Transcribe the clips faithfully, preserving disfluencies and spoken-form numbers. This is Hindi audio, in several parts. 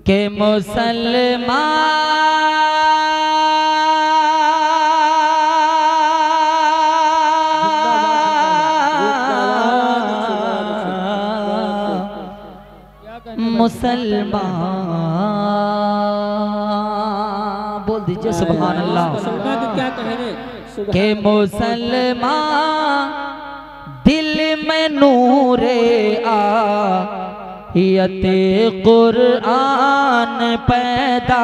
के मुसलमान मुसलमान बोल दीजिए सुभान अल्लाह। क्या कहेंगे के मुसलमान दिल में नूरे आयते कुरान पैदा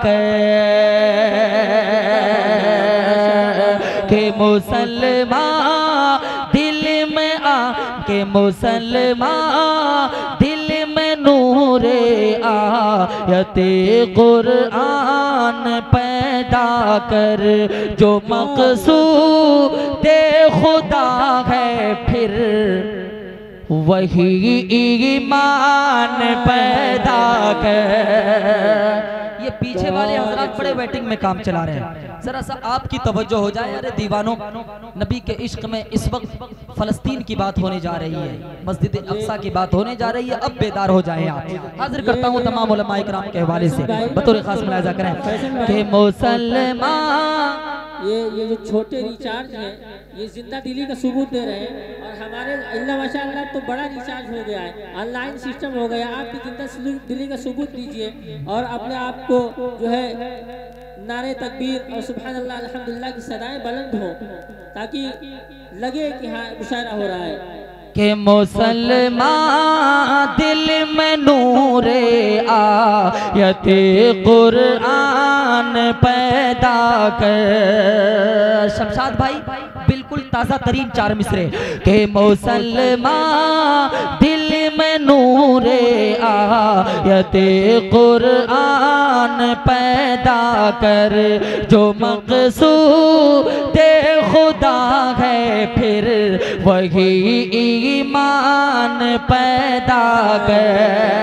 कर के मुसलमान दिल में आ के मुसलमान दिल में नूरे आयते कुरान पैदा कर जो मक़सूद खुदा है फिर वही ईमान पैदा कर। ये पीछे वाले हजरात बड़े वेटिंग में काम चला रहे हैं, जरा सा आपकी तवज्जो हो जाए। अरे दीवानों, नबी के इश्क में इस वक्त फलस्तीन की बात होने जा रही है, मस्जिद अक्सा की बात होने जा रही है। अब बेदार हो जाए आप। हाजिर करता हूँ तमाम उलमाए किराम के हवाले से बतौर खास मुलाहिजा करें कि मुसलमान ये ये जो छोटे रिचार्ज हैं ये जिंदा दिली का सबूत दे रहे हैं, और हमारे अल्लाह माशाअल्लाह तो बड़ा रिचार्ज हो गया है, ऑनलाइन सिस्टम हो गया। आप भी जिंदा दिली का सबूत दीजिए और अपने आप को जो है नारे तकबीर और सुभान अल्लाह अल्हम्दुलिल्लाह की सदाएं बुलंद हो, ताकि लगे कि हाँ मुशायरा हो रहा है। के मुसलमान दिल में नूरे आयते कुरान पैदा कर। शमशाद भाई बिल्कुल ताज़ा तरीन चार मिसरे के मुसलमान दिल में नूरे आयते कुरान पैदा कर जो मक़सूद खुदा है फिर वही ईमान पैदा कर।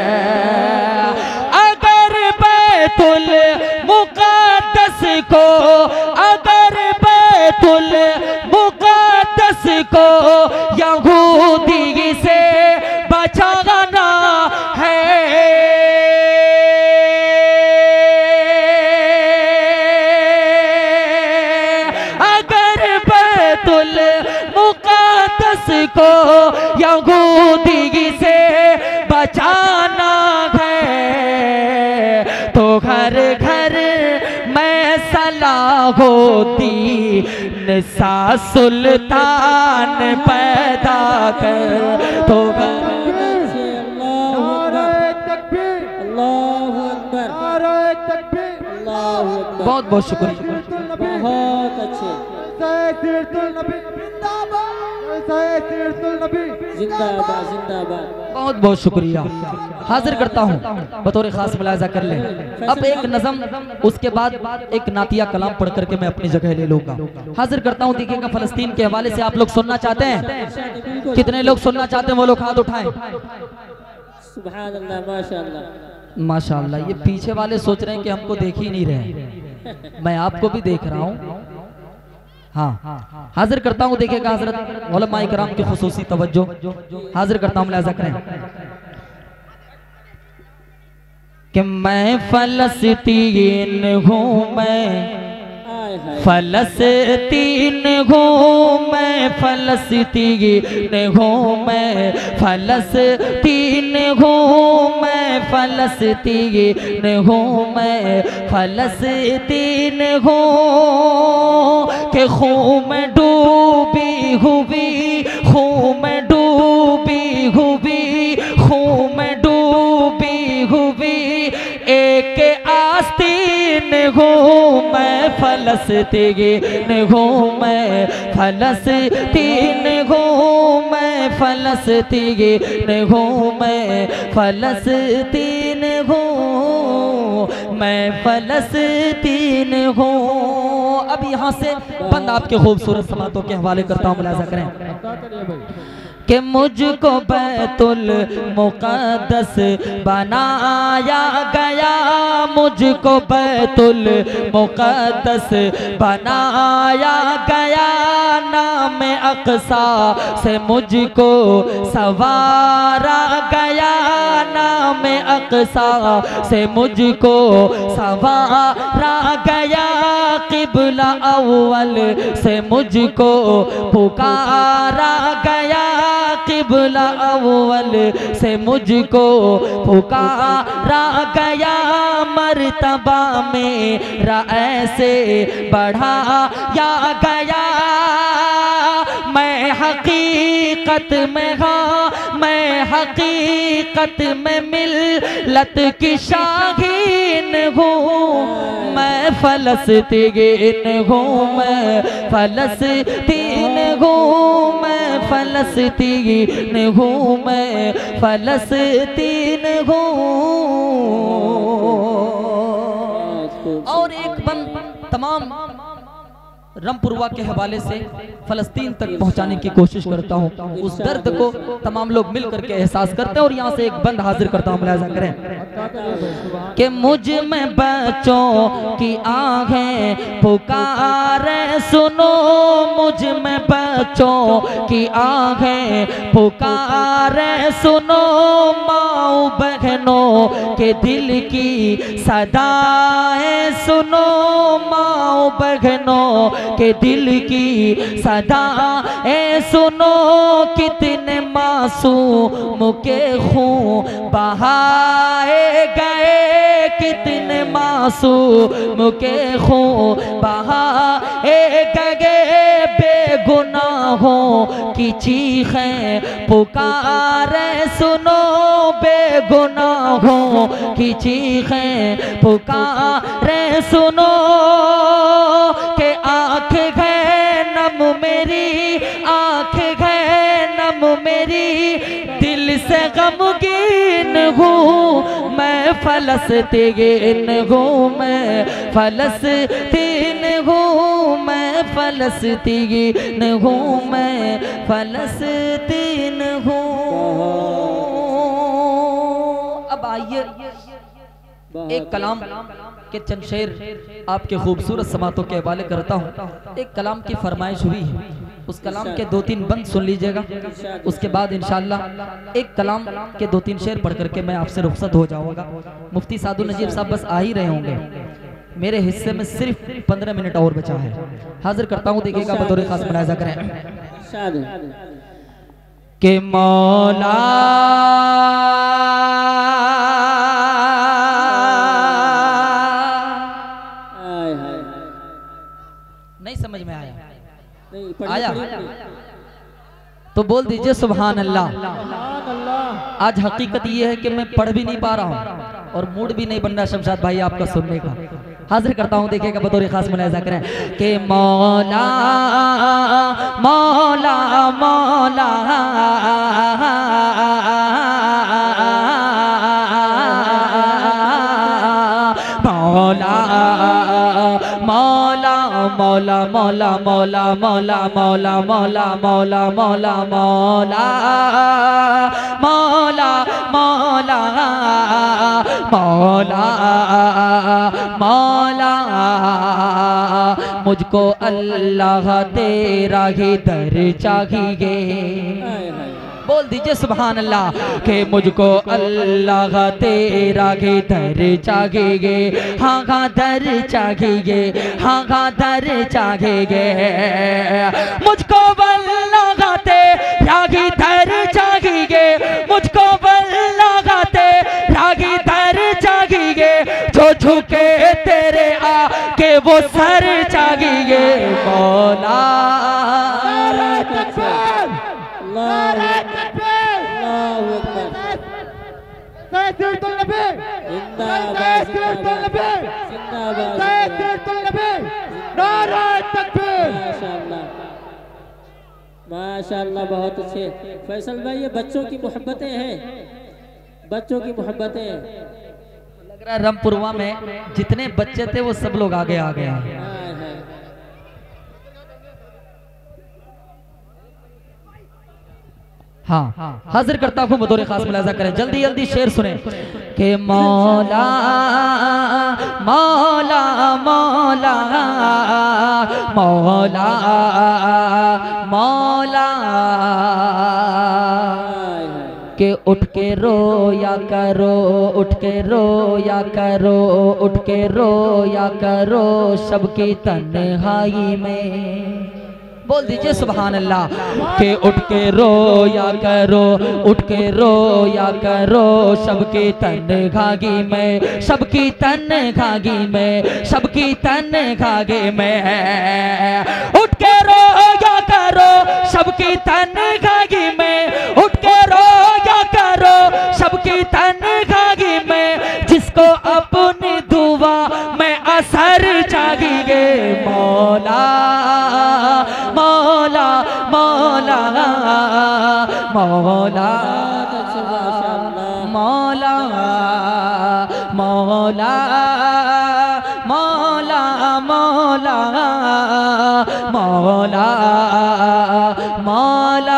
अगर बैतुल मुक़द्दस को अगर बैतुल मुक़द्दस को यहूदी से बचाना है, अगर बैतुल मुक़द्दस को यहूदी से बचाना है तो घर घर में सलाह होती निसा सुल्तान पैदा कर तो घर बहुत बहुत शुक्रिया। बहुत अच्छे जिंदाबाद जिंदाबाद बहुत बहुत शुक्रिया। हाजिर करता हूँ बतौर खास मुलाहिजा कर ले। अब एक नज़म उसके बाद एक नातिया कलाम पढ़ करके मैं अपनी जगह ले लूंगा। हाजिर करता हूँ, देखिएगा फलस्तीन के हवाले से आप लोग सुनना चाहते हैं? कितने लोग सुनना चाहते हैं वो लोग हाथ उठाएं। सुभान अल्लाह माशाअल्लाह माशाअल्लाह। ये पीछे वाले सोच रहे हैं कि हमको देख ही नहीं रहे, मैं आपको भी देख रहा हूँ। हाँ, हाजिर करता हूँ, देखिएगा हजरत उलमाए किराम की खुसूसी तवज्जो। हाजिर करता हूँ, मुलाहिजा करें कि मैं फलस्तीन हूँ, मैं फलस्तीन हूँ, मैं फलस्तीन हूँ, मैं फलस्तीन हूँ, मैं फलस्तीन हूँ, मैं फलस्तीन हूँ के खून में डूबी हुई, खून में डूबी हुई, खून में डूबी हुई एक आस्तीन हूँ, मैं फलस्तीन हूँ, मैं फलस्तीन हूँ, मैं फलस्तीन हूँ, मैं फलस्तीन हूँ, मैं फलस्तीन हूँ। अब यहाँ से बंद आपके खूबसूरत समातों के हवाले करता हूँ, मुलाहिजा करें कि मुझको बैतुल मुक़द्दस बनाया गया, मुझको बैतुल मुक़द्दस बनाया गया, ना में अक़सा से मुझको सवारा गया, नाम अक़सा से मुझको सवारा गया, क़िबला अव्वल से मुझको पुकारा गया, क़िबला अव्वल से मुझको पुकारा गया, मर्तबा मेरा ऐसे बढ़ाया गया, मैं हकीकत में हाँ मैं हकीकत में मिल्लत की शाहीन हूँ, मैं फ़लस्तीन हूँ, मैं फ़लस्तीन हूँ, मैं फ़लस्तीन हूँ, मैं फ़लस्तीन हूँ। और एक बंद तमाम रमपुरवा के हवाले से फ़लस्तीन तक पहुंचाने की कोशिश करता हूं, उस दर्द को तमाम लोग मिल करके एहसास करते हैं। और यहां से एक बंद हाजिर करता हूं, मुलाज़ा करें कि मुझ में बच्चों की आहें पुकारे सुनो, मुझ में बच्चों की आहें पुकारे सुनो, माओ बहनों के दिल की सदाएं सुनो, माओ बहनों के दिल की सदा ए सुनो, कितने मासूम के खून बहाए गए, कितने मासूम के खून बहाए गए, बेगुनाहों की चीखें पुकारे सुनो, बेगुनाहों की चीखें पुकारे सुनो, के आँख है नम मेरी, आँख है नम मेरी, दिल से गमगीन हूँ, मैं फ़लस्तीन हूँ, मैं फ़लस्तीन हूँ, मैं फ़लस्तीन हूँ, मैं फ़लस्तीन हूँ। अब आइए एक कलाम के चंद शेर आपके खूबसूरत समातों के हवाले करता हूँ। एक कलाम की फरमाइश हुई है, उस कलाम के दो तीन बंद सुन लीजिएगा, उसके बाद इंशाअल्लाह एक कलाम के दो तीन शेर पढ़ करके मैं आपसे रुखसत हो जाऊंगा। मुफ्ती सादुल नजीर साहब बस आ ही रहे होंगे, मेरे हिस्से में सिर्फ पंद्रह मिनट और बचा है। हाजिर करता हूँ, देखिएगा बतौर खास मुलाहिजा करें कि मौला नहीं समझ में आया, नहीं आया तो बोल दीजिए सुभान अल्लाह। आज हकीकत ये है कि मैं पढ़ भी नहीं पा रहा हूँ और मूड भी नहीं बन रहा शमशाद भाई आपका सुनने का। हाजिर करता हूँ, देखिएगा बतौर खास मुलाहिजा करें कि मौला मौला मौला मौला मौला मौला मौला मौला मौला मौला मौला मौला मौला मौला मौला मौला मुझको अल्लाह तेरा ही दर चाहिए। बोल दीजिए सुभान अल्लाह के मुझको अल्लाह तेरा के दर चाहिए, हाँ हाँ दर चाहिए, हाँ हाँ दर चाहिए, मुझको अल्लाह तेरा के दर चाहिए, मुझको अल्लाह तेरा के दर चाहिए, जो झुके तेरे आके वो सर चाहिए। मौला माशाअल्लाह, बहुत अच्छे फैसल भाई, ये बच्चों की मोहब्बतें हैं, बच्चों की मोहब्बतें। लग रहा है रमपुरवा में जितने बच्चे थे वो सब लोग आगे आ गए हैं। हाँ, हाजिर करता हूँ, बतौर खास मुलाहिजा करें, जल्दी जल्दी शेर सुने कि मौला मौला मौला मौला उठ के रोया करो, उठ के रोया करो, उठ के रोया करो सबकी तन्हाई में। बोल दीजिए सुभान अल्लाह। के उठ के रोया करो, उठ के रोया करो सबकी तन्हाई में, सबकी तन्हाई में, सबकी तन्हाई में। उठ के रोया करो सबकी तन्हाई में, उठ के रोया करो सबकी तन्हाई में। जिसको अपनी दुआ में असर चाहिए मौला मौला मौला मौला मौला मौला मौला मौला मौला मौला।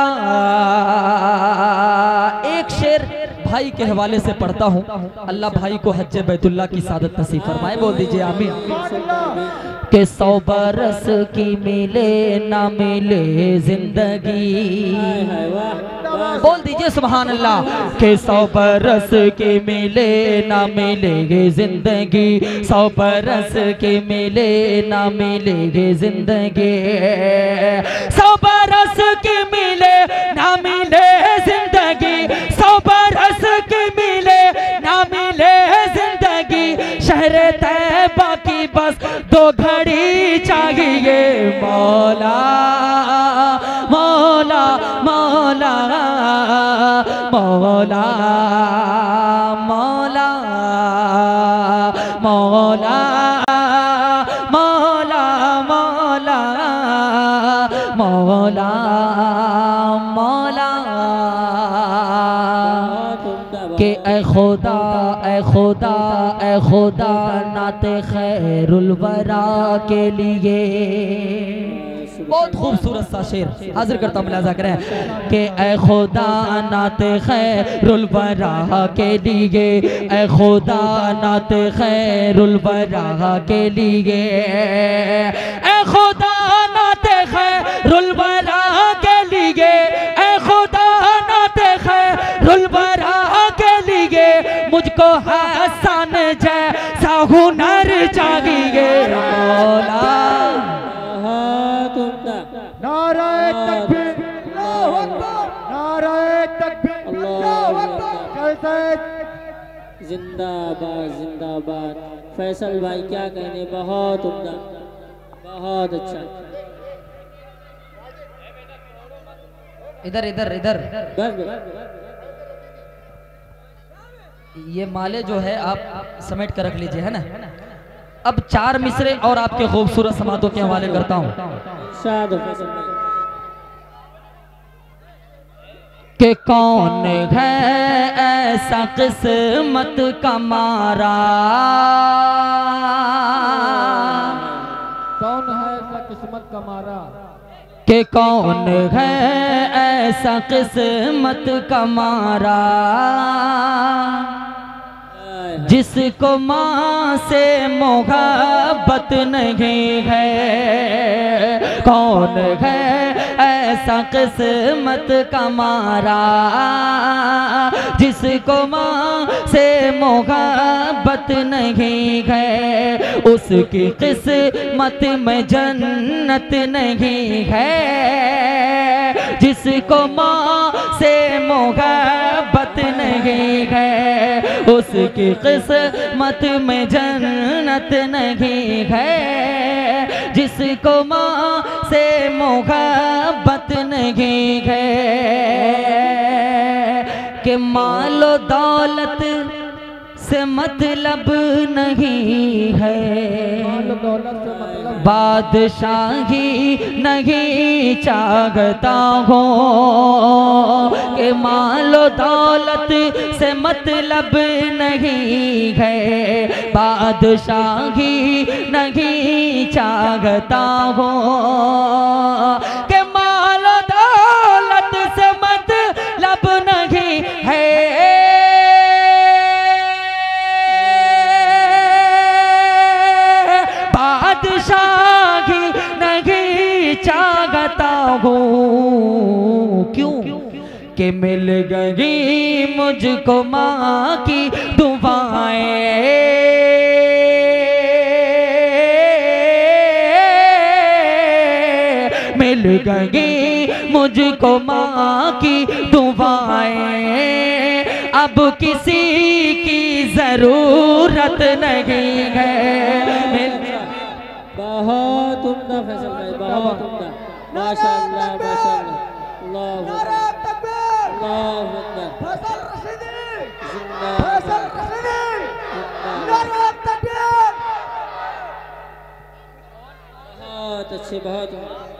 एक शेर भाई के हवाले से पढ़ता हूँ, अल्लाह भाई को हज्जे बैतुल्लाह की सादत नसीब फरमाए। बोल दीजिए आमीन। के सौ बरस की मिले ना मिले जिंदगी, बोल दीजिए सुभान अल्लाह। के सौ बरस की मिले ना मिलेगी जिंदगी, सौ बरस की मिले ना मिलेगी जिंदगी, सौ बरस की मिले ना मिले जिंदगी, सौ बरस की मिले ना मिले जिंदगी। शहर तैयबा की बस दो घड़ी चाहिए मौला मौला मौला मौला मौला मौला मौला मौला मौला मौला। के ए खुदा ए खुदा ए खुदा नाते खैरुल वरा के लिए। बहुत खूबसूरत सा शेर हाजिर करता हूँ, मुलाजा करें। के ए खुदा नाते खैरुल वरा के लिए, ए खुदा नाते खैरुल वरा के लिए, ए खुदा नाते खैरुल वरा के लिए, ए खुदा नाते खैरुल वरा के लिए। मुझको हसन जैसा हुनर चाहिए मौला। नाराए तकबीर, अल्लाहु अकबर, नाराए तकबीर, अल्लाहु अकबर। जिंदाबाद जिंदाबाद। फैसल भाई क्या कहने, बहुत उम्दा, बहुत अच्छा। इधर इधर इधर ये माले जो है आप समेट कर रख लीजिए, है ना। अब चार मिसरे और आपके खूबसूरत समातों के हवाले करता हूँ। कि कौन है ऐसा किस्मत का मारा, कौन है ऐसा किस्मत का मारा, कि कौन है ऐसा किस्मत का मारा। जिसको माँ से मोहब्बत नहीं है, कौन है ऐसा किस्मत का मारा। जिसको माँ से मोहब्बत नहीं है, उसकी किस्मत में जन्नत नहीं है। जिसको माँ से मोहब्बत नहीं है, उसकी किस्मत में जन्नत नहीं है। जिसको माँ से मोहब्बत नहीं है। कि मालो दौलत से मतलब नहीं है, बादशाही नहीं चाहता हूँ। कि मालो दौलत से मतलब नहीं है, बादशाही नहीं चाहता हूँ। कि मालो दौलत से मतलब नहीं है, बादशाही नहीं चाहता हूँ। क्यों? कि मिल गई मुझको माँ की दुआएं, मिल गई मुझको माँ की दुआएं, अब किसी की जरूरत नहीं है। बहुत उम्दा फैसल भाई, बहुत उम्दा, माशाअल्लाह माशाअल्लाह, अल्लाहु अकबर, अल्लाहु अकबर। फैसल रशीदी जिंदाबाद, फैसल रशीदी नारे तकबीर। बहुत अच्छे, बहुत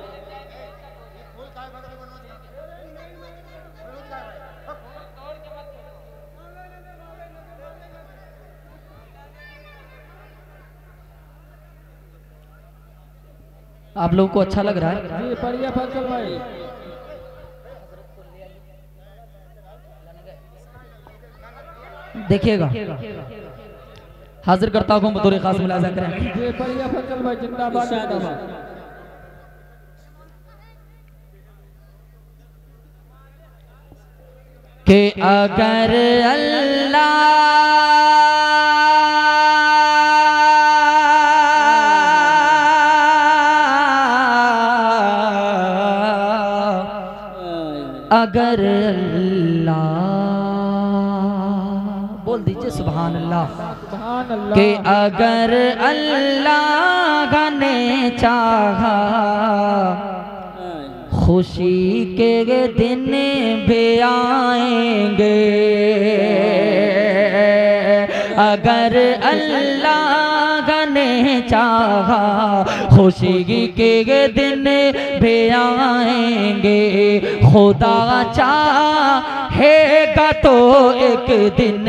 आप लोगों को अच्छा लग रहा है? जी बढ़िया फैसल भाई। देखिएगा, हाजिर करता हूँ बतौर खास मुलाजा करें। जी बढ़िया फैसल भाई, जिंदाबाद जिंदाबाद। कि अगर अल्लाह अगर अल्लाह, बोल दीजिए सुभान अल्लाह, सुभान अल्लाह। कि अगर अल्लाह ने चाहा खुशी के दिन भी आएंगे, अगर अल्लाह ने चाहा खुशी के दिन भी आएंगे, खुदा चाहेगा तो एक दिन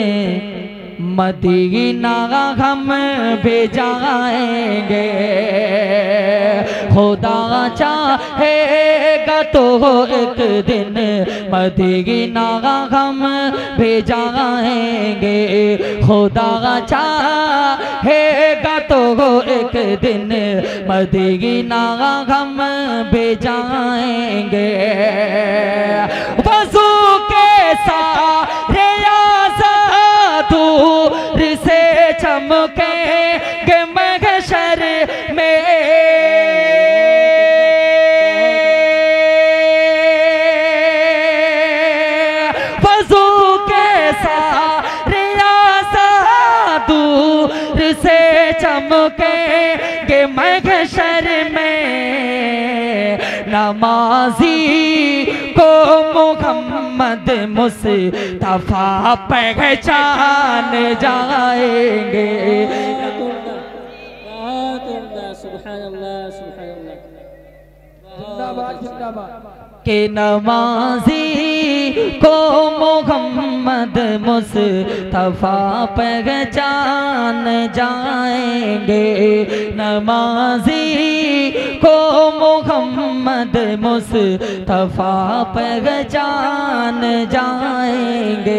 मदीना हम भेजाएंगे, खुदा चाहेगा तो एक दिन मदीना हम भेजाएंगे, खुदा चाहेगा तो एक दिन मदीना हम भेजाएंगे। वज़ू के सारे दूर से चमकेंगे महशर में, वज़ू के सारे दूर से चमकेंगे महशर में, नमाजी को मोहम्मद मुस्तफा पहचान जाएंगे। बहुत उम्दा, सुभान अल्लाह सुभान अल्लाह, जिंदाबाद जिंदाबाद। के नमाजी को मोहम्मद मुस्तफा पहचान जाएंगे, नमाजी को मोहम्मद मुस्तफा पहचान जाएंगे।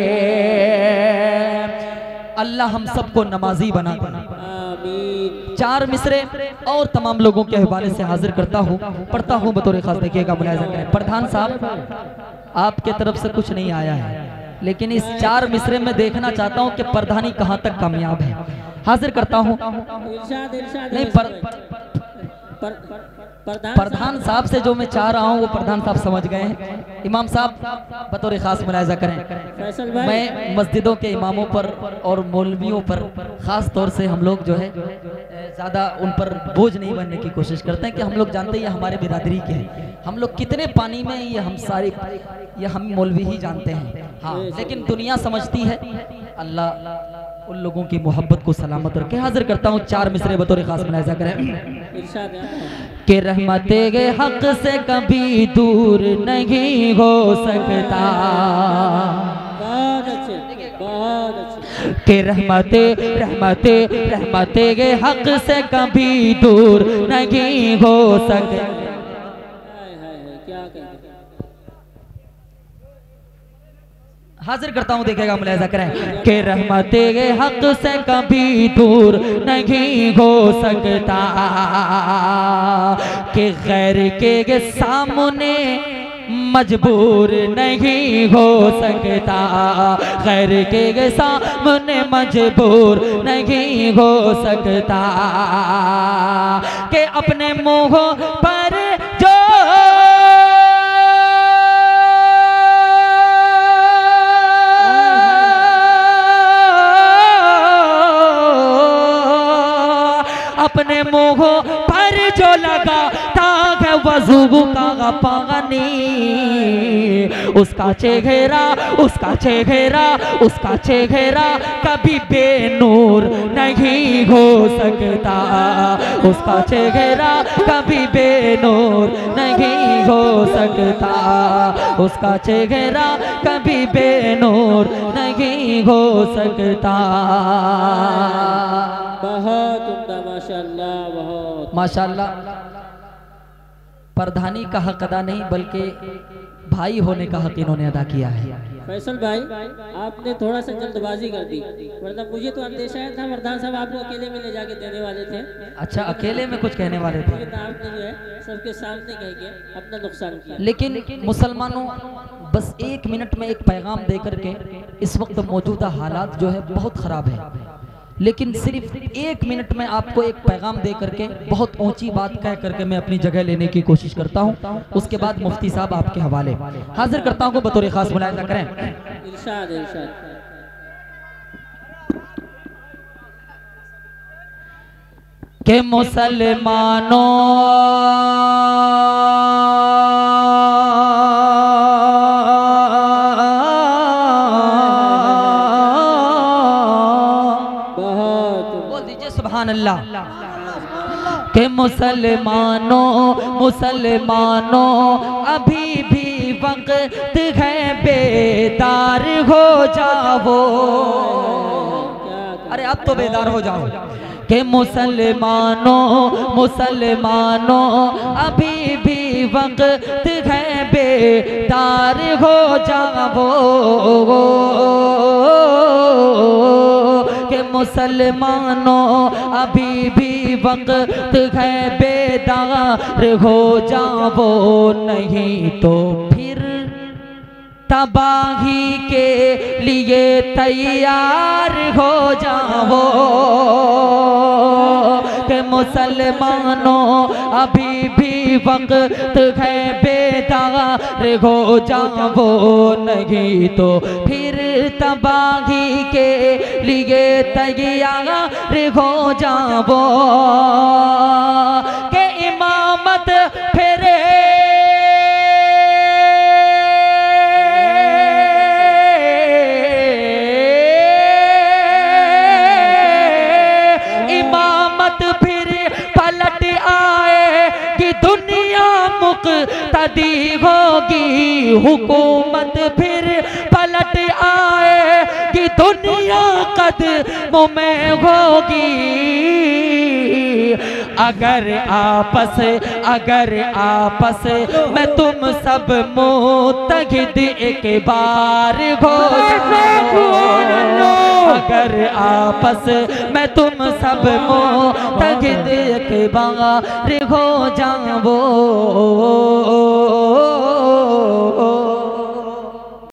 अल्लाह हम सबको नमाजी बना देना। चार मिसरे और तमाम लोगों के हवाले से हाजिर करता हूँ, पढ़ता हूँ बतौर खास, देखिएगा मुलाहिजा करें। प्रधान साहब आपके तरफ से कुछ नहीं आया है, लेकिन इस चार मिसरे में देखना चाहता हूँ कि प्रधानी कहाँ तक कामयाब है। हाजिर करता हूँ। नहीं पर, पर, प्रधान, प्रधान साहब से जो मैं चाह रहा हूँ वो प्रधान साहब समझ गए हैं। इमाम साहब बतौर खास मुलाहिजा करें, मैं मस्जिदों के इमामों पर और मौलवियों पर ख़ास तौर से हम लोग जो है ज़्यादा उन पर बोझ नहीं बनने की कोशिश करते हैं कि हम लोग जानते हैं ये हमारे बिरादरी के हैं, हम लोग कितने पानी में ये हम सारे ये हम मौलवी ही जानते हैं। हाँ, लेकिन दुनिया समझती है। अल्लाह उन लोगों की मोहब्बत को सलामत रखे। हाजिर करता हूँ चार मिसरे बतौर खास मुलाहिजा करें कि रहमते के हक से कभी दूर नहीं हो सकता, कि रहमते रहमते रहमते के हक से कभी दूर नहीं हो सकता। हाजिर करता हूँ, देखेगा मुलाहिजा करें कि रहमते के हक से कभी दूर नहीं हो सकता, कि गैर के सामने मजबूर नहीं हो सकता, गैर के सामने मजबूर नहीं हो सकता, कि अपने मुँह पर जो अपने मुँह पर जो लगाता है वज़ू का पानी, उसका चेहरा उसका चेहरा उसका चेहरा कभी बेनूर नहीं हो सकता, उसका चेहरा कभी बेनूर नहीं हो सकता, उसका चेहरा कभी बेनूर नहीं हो सकता। बहुत उम्दा, माशाअल्लाह, बहुत माशाअल्लाह। प्रधानी का हक अदा नहीं बल्कि भाई होने का हक इन्होंने अदा किया है। फैसल भाई, आपने थोड़ा सा जल्दबाजी कर दी, वरना मुझे तो अंदेशा था प्रधान साहब आपको अकेले में ले जाके देने वाले थे। अच्छा, अकेले में कुछ कहने वाले थे, लेकिन आपने जो है सबके सामने कह के अपना नुकसान किया। लेकिन मुसलमानों, बस एक मिनट में एक पैगाम दे करके, इस वक्त मौजूदा हालात जो है बहुत ख़राब है, लेकिन सिर्फ एक मिनट में आपको एक पैगाम दे करके बहुत ऊंची बात कह करके मैं अपनी जगह लेने की कोशिश करता हूं। उसके बाद मुफ्ती साहब आपके हवाले हाजिर करता हूं को बतौर खास मुलाहिजा करें। इरशाद इरशाद। के मुसलमानों अल्लाह, के मुसलमानों मुसलमानों अभी भी वक्त है, बेदार हो जाओ। अरे अब तो बेदार हो जाओ। के मुसलमानों मुसलमानों अभी भी वक्त है, बेदार हो जाओ, के मुसलमानों अभी भी वक्त है, बेदार हो जाओ, नहीं तो फिर तबाही के लिए तैयार हो जाओ, के मुसलमानों अभी भी वक्त है, बेदार हो जाओ, नहीं तो फिर तबाही के लिए तैयार हो जाओ, के इमामत फेरे मुक़्तदी होगी, हुकूमत फिर पलट आए कि दुनिया कदमों में होगी, अगर आपस अगर आपस में तुम सब मुत्तहिद एक बार हो जाओ, अगर आपस में तुम सब मुत्तहिद एक बार हो जाओ,